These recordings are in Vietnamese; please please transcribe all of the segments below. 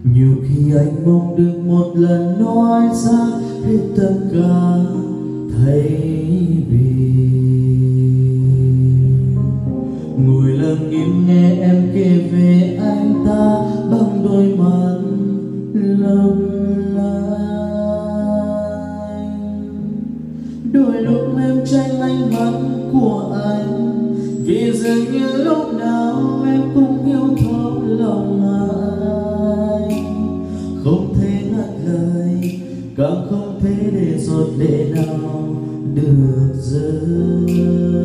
Nhiều khi anh mong được một lần nói ra hết tất cả, thay vì ngồi lặng im nghe em kể về anh ta bằng đôi mắt lấp lánh. Đôi lúc em tranh ánh mắt của anh, vì dường như lúc nào em cũng yêu thấu lòng anh. Không thể ngắt lời, càng không thể để giọt lệ nào được rơi,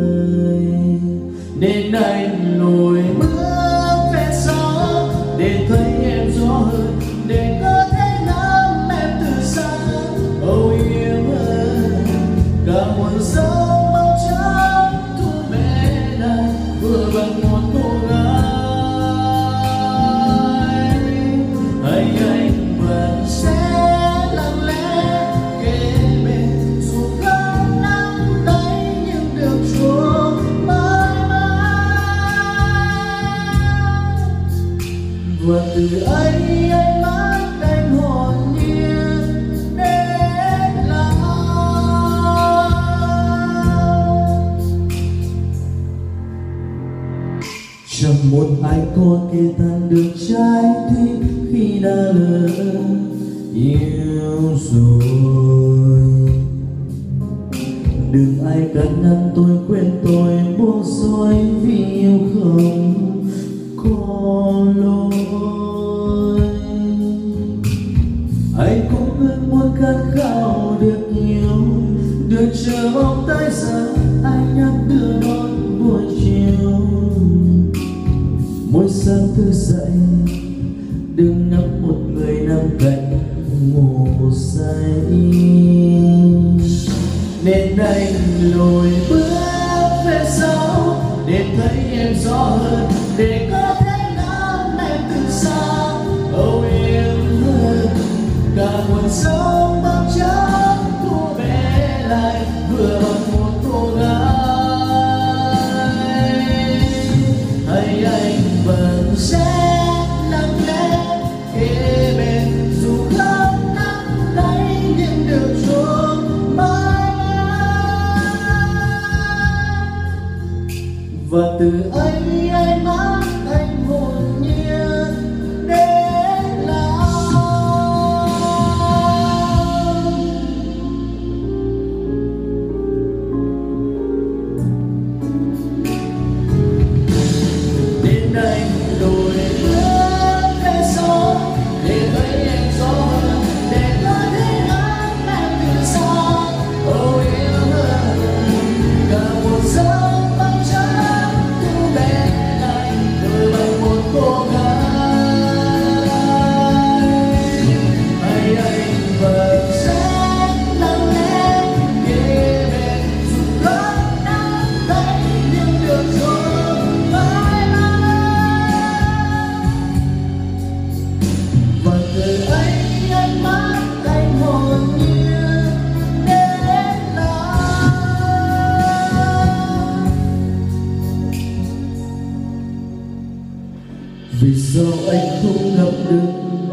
nên anh lùi bước về sau để thấy em rõ hơn, để có thể nắm em từ xa. Âu yêu hơn cả một giấc mơ trắng thu bé này vừa bằng một cô gái. Hay anh vẫn sẽ lặng lẽ kề bên, dù không nắm tay nhưng được chuông mãi mãi. Và từ ấy anh mắt anh hồn nhiên đến lắm. Chẳng một ai có thể tan được trái tim khi đã lỡ yêu rồi. Đừng ai cần ăn tôi quên tôi buông xuôi, vì yêu không có lỗi. Anh cũng vẫn muốn khát khao được yêu, được chờ mong tới giờ anh nhắc đưa đón buổi chiều. Mỗi sáng thức dậy đừng ngắm một người nằm cạnh ngủ say, nên anh lùi bước về sau để thấy em rõ hơn, để có thể nắm em từ xa. Âu yêu hơn cả một giấc mơ trắng thu bé lại vừa bằng một cô gái. Hay anh vẫn sẽ lặng lẽ kề bên, dù không nắm tay nhưng được chuông mãi mãi. Và từ ấy anh mắt anh hồn nhiên đến lắm. Nên anh lùi bước về sau để thấy em rõ hơn, để có thể nắm em từ xa. Âu yêu hơn cả một giấc mơ trắng thu bé lại vừa bằng một cô gái. Hay anh vẫn sẽ lặng lẽ kề bên, dù không nắm tay nhưng được rồi mãi mãi. Và từ ấy anh mắt anh hồn nhiên đến lắm. Vì sao anh không gặp được